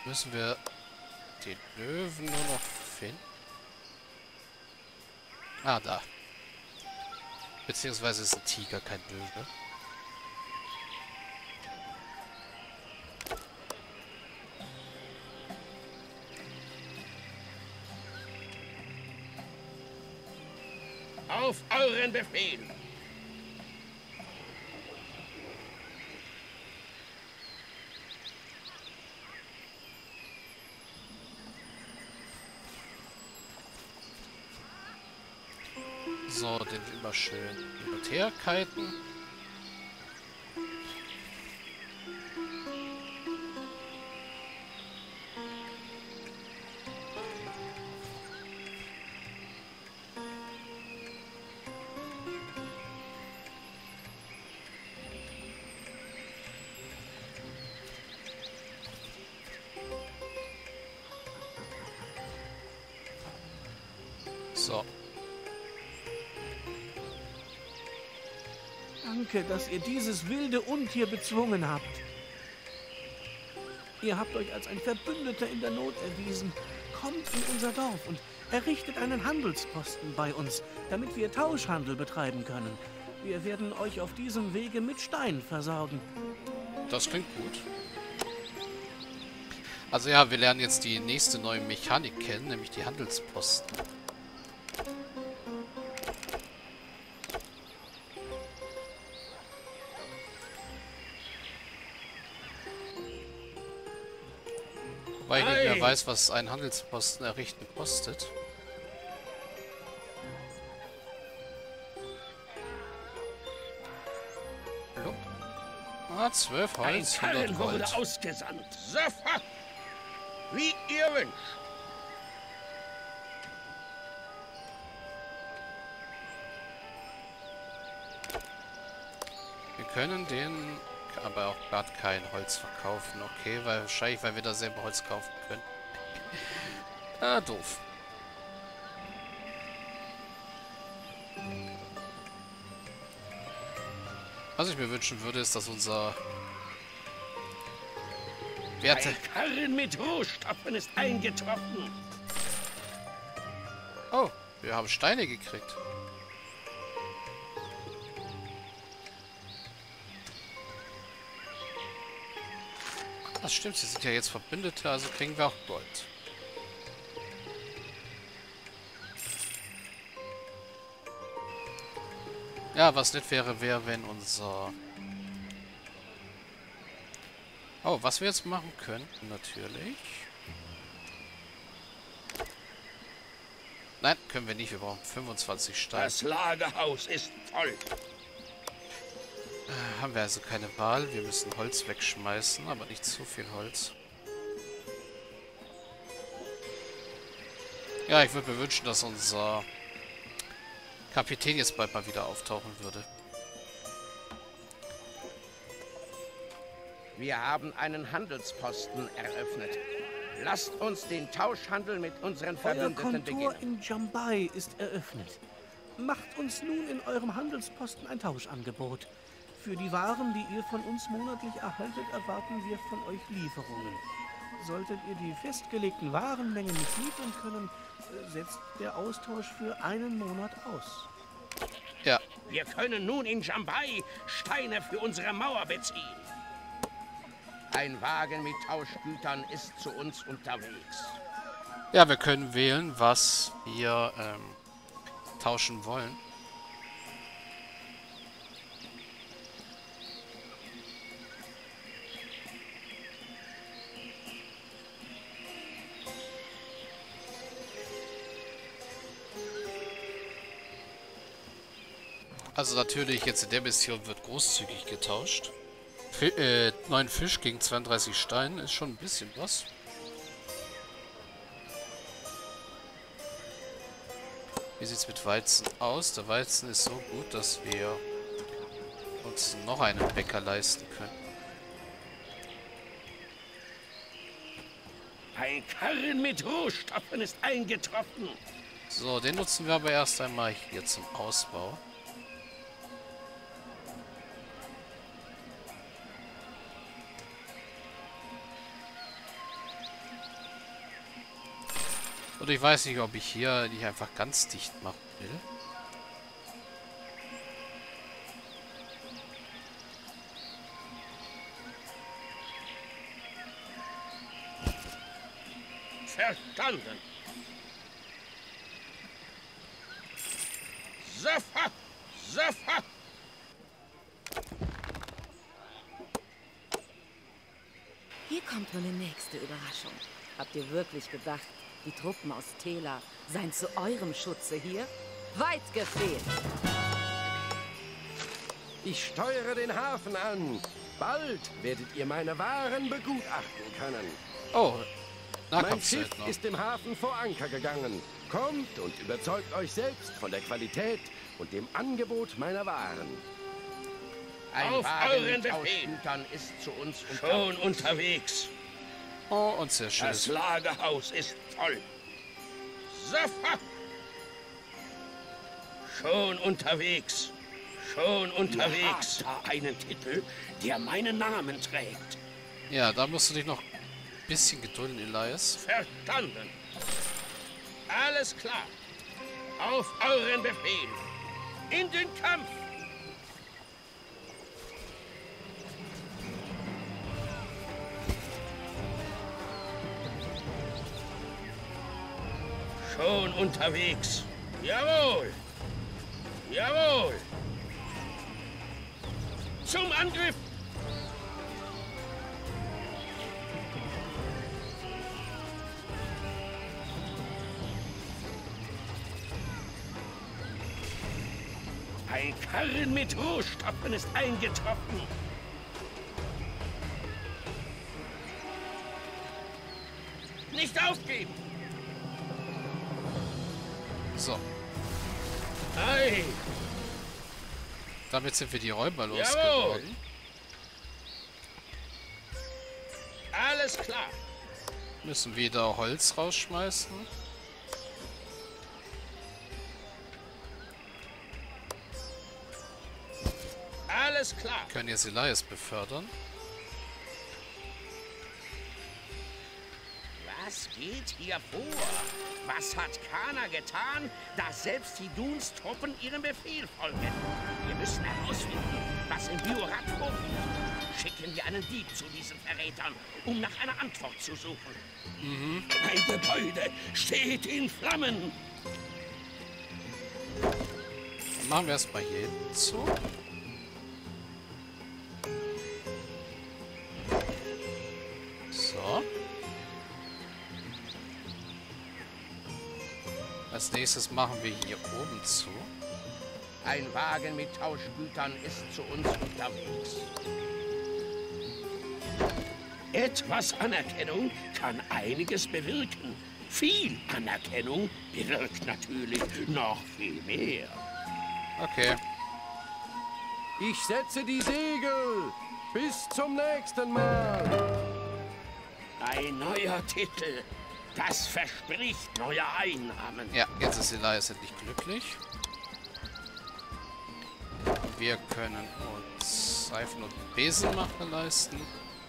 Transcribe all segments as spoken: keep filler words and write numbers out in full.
müssen wir den Löwen nur noch finden. Ah, da. Beziehungsweise ist ein Tiger, kein Löwe. Auf euren Befehl! So, den immer schön hin und her kiten. So. Danke, dass ihr dieses wilde Untier bezwungen habt. Ihr habt euch als ein Verbündeter in der Not erwiesen. Kommt in unser Dorf und errichtet einen Handelsposten bei uns, damit wir Tauschhandel betreiben können. Wir werden euch auf diesem Wege mit Stein versorgen. Das klingt gut. Also ja, wir lernen jetzt die nächste neue Mechanik kennen, nämlich die Handelsposten. Weil ich nicht mehr weiß, was ein Handelsposten errichten kostet. Hallo? Ah, zwölf Holz, Ein hundert Karren wurde Gold. ausgesandt. Sofort! Wie ihr wünscht. Wir können den aber auch gerade kein Holz verkaufen. Okay, weil wahrscheinlich, weil wir da selber Holz kaufen können. Ah, doof. Was ich mir wünschen würde, ist, dass unser Werte... Ein Karren mit Rohstoffen ist eingetroffen. Oh, wir haben Steine gekriegt. Das stimmt, sie sind ja jetzt Verbündete, also kriegen wir auch Gold. Ja, was nett wäre, wäre, wenn unser... Oh, was wir jetzt machen könnten, natürlich... Nein, können wir nicht, wir brauchen fünfundzwanzig Steine. Das Lagerhaus ist voll. Haben wir also keine Wahl. Wir müssen Holz wegschmeißen, aber nicht zu viel Holz. Ja, ich würde mir wünschen, dass unser Kapitän jetzt bald mal wieder auftauchen würde. Wir haben einen Handelsposten eröffnet. Lasst uns den Tauschhandel mit unseren Euer Verbündeten Kontor beginnen. in Jambai ist eröffnet. Macht uns nun in eurem Handelsposten ein Tauschangebot. Für die Waren, die ihr von uns monatlich erhaltet, erwarten wir von euch Lieferungen. Solltet ihr die festgelegten Warenmengen nicht liefern können, setzt der Austausch für einen Monat aus. Ja, Wir können nun in Jambai Steine für unsere Mauer beziehen. Ein Wagen mit Tauschgütern ist zu uns unterwegs. ja, wir können wählen, was wir ähm, tauschen wollen. Also natürlich, jetzt in der Mission wird großzügig getauscht. Fi äh, neun Fisch gegen zweiunddreißig Stein ist schon ein bisschen was. Wie sieht es mit Weizen aus? Der Weizen ist so gut, dass wir uns noch einen Bäcker leisten können. Ein Karren mit Rohstoffen ist eingetroffen. So, den nutzen wir aber erst einmal hier zum Ausbau. Und ich weiß nicht, ob ich hier nicht einfach ganz dicht machen will. Verstanden. Sofort! Sofort! Hier kommt nun die nächste Überraschung. Habt ihr wirklich gedacht, die Truppen aus Tela seien zu eurem Schutze hier? Weit gefehlt! Ich steuere den Hafen an. Bald werdet ihr meine Waren begutachten können. Oh, Mein Nahkampfzelt Schiff noch. ist im Hafen vor Anker gegangen. Kommt und überzeugt euch selbst von der Qualität und dem Angebot meiner Waren. Ein Auf Wagen euren mit Befehl. Ausgütern ist zu uns Schon unterwegs. Oh, und sehr schön. Das Lagerhaus ist voll. Sofort! Schon unterwegs. Schon unterwegs. Da einen Titel, der meinen Namen trägt. Ja, da musst du dich noch ein bisschen gedulden, Elias. Verstanden. Alles klar. Auf euren Befehl. In den Kampf. Schon unterwegs. Jawohl. Jawohl. Zum Angriff. Ein Karren mit Rohstoffen ist eingetroffen. Nicht aufgeben. So, Ei. damit sind wir die Räuber Jawohl. losgeworden. Alles klar. Müssen wieder Holz rausschmeißen. Alles klar. Können jetzt Elias befördern. Was geht hier vor? Was hat Kana getan, dass selbst die Duns Truppen ihrem Befehl folgen? Wir müssen herausfinden, was im Biorat vorgeht. Schicken wir einen Dieb zu diesen Verrätern, um nach einer Antwort zu suchen. Ein Gebäude steht in Flammen. Dann machen wir erstmal hier hinten zu. So. Als nächstes machen wir hier oben zu. Ein Wagen mit Tauschgütern ist zu uns unterwegs. Etwas Anerkennung kann einiges bewirken. Viel Anerkennung bewirkt natürlich noch viel mehr. Okay. Ich setze die Segel. Bis zum nächsten Mal. Ein neuer Titel. Das verspricht neue Einnahmen. Ja, jetzt ist Elias endlich glücklich. Wir können uns Seifen und Besenmacher leisten.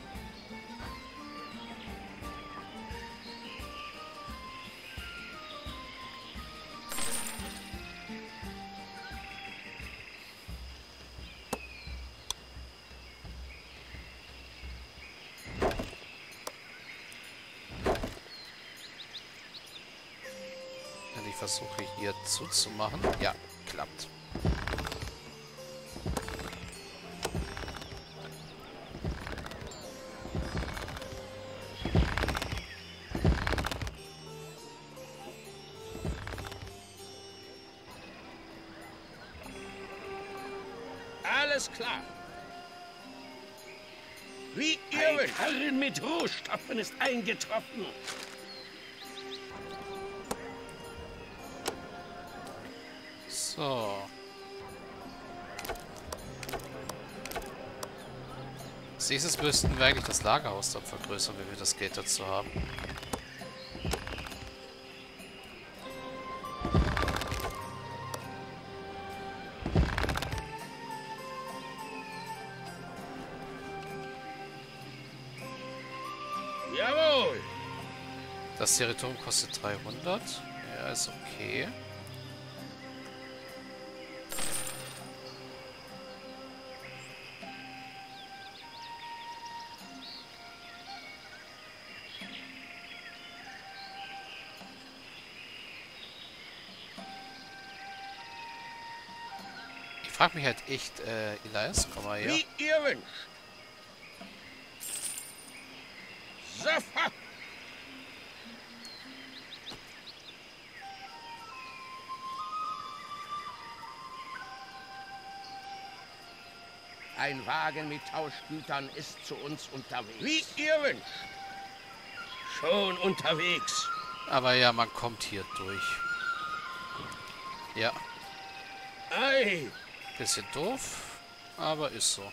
Ich versuche hier zuzumachen. Ja, klappt. Alles klar. Wie ihr wollt. Ein Karren mit Rohstoffen ist eingetroffen. So. Als nächstes müssten wir eigentlich das Lagerhaus dann vergrößern, wenn wir das Geld dazu haben. Jawohl. Das Territorium kostet dreihundert. Ja, ist okay. Ich frage mich halt echt, äh, Elias, komm mal her. Wie ihr wünscht. Sofort! Ein Wagen mit Tauschgütern ist zu uns unterwegs. Wie ihr wünscht. Schon unterwegs. Aber ja, man kommt hier durch. Ja. Ei! Bisschen doof, aber ist so.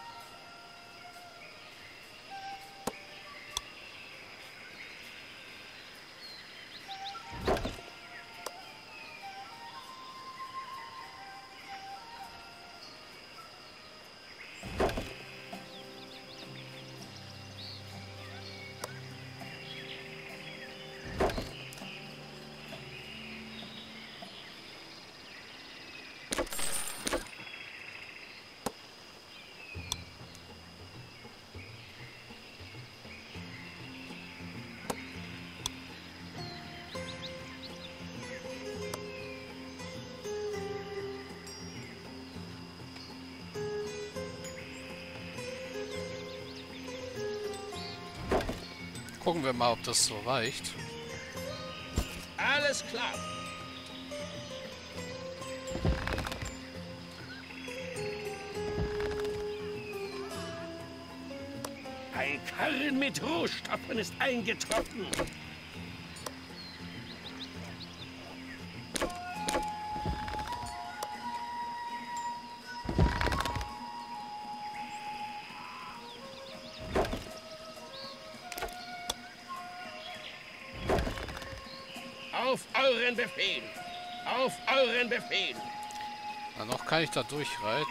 Gucken wir mal, ob das so reicht. Alles klar. Ein Karren mit Rohstoffen ist eingetroffen. Auf euren Befehl! Auf euren Befehl! Na, noch kann ich da durchreiten.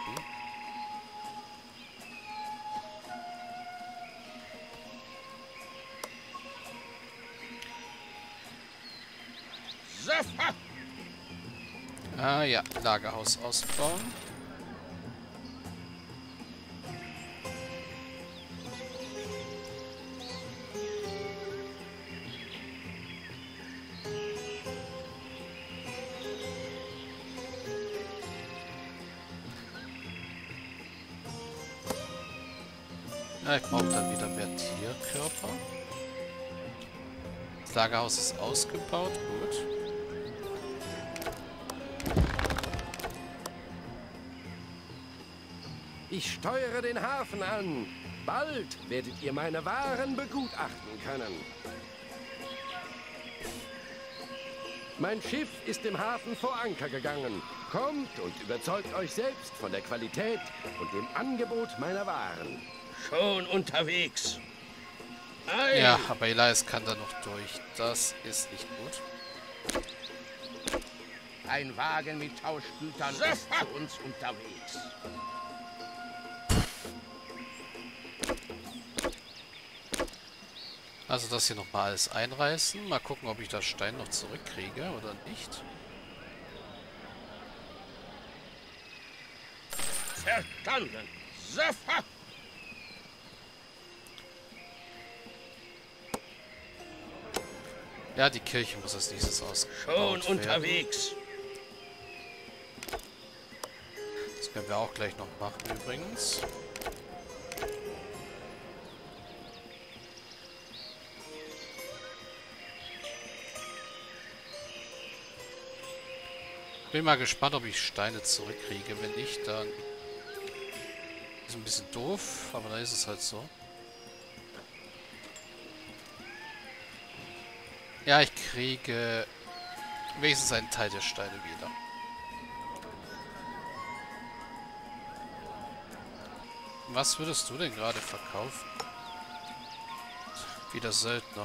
Sofort! Ah ja, Lagerhaus ausbauen. Ja, ich brauche dann wieder mehr Tierkörper. Das Lagerhaus ist ausgebaut, gut. Ich steuere den Hafen an. Bald werdet ihr meine Waren begutachten können. Mein Schiff ist im Hafen vor Anker gegangen. Kommt und überzeugt euch selbst von der Qualität und dem Angebot meiner Waren. Schon unterwegs. Ei. Ja, aber Elias kann da noch durch. Das ist nicht gut. Ein Wagen mit Tauschgütern Sofort. ist zu uns unterwegs. Also das hier nochmal alles einreißen. Mal gucken, ob ich das Stein noch zurückkriege oder nicht. Verstanden. Sofort. Ja, die Kirche muss als nächstes ausgebaut Schon werden. unterwegs. Das können wir auch gleich noch machen übrigens. Bin mal gespannt, ob ich Steine zurückkriege. Wenn nicht, dann ist ein bisschen doof, aber da ist es halt so. Ja, ich kriege wenigstens einen Teil der Steine wieder. Was würdest du denn gerade verkaufen? Wieder Söldner.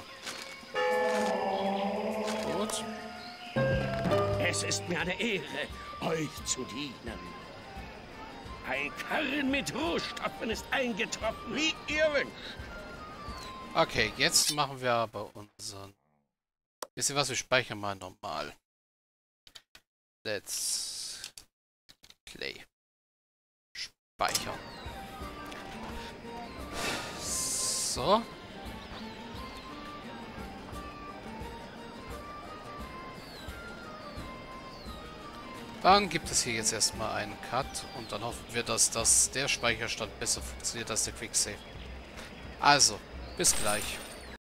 Gut. Es ist mir eine Ehre, euch zu dienen. Ein Karren mit Rohstoffen ist eingetroffen, wie ihr wünscht. Okay, jetzt machen wir aber unseren Wisst ihr was? Wir speichern mal normal. Let's play. Speichern. So. Dann gibt es hier jetzt erstmal einen Cut und dann hoffen wir, dass das der Speicherstand besser funktioniert als der Quicksave. Also, bis gleich.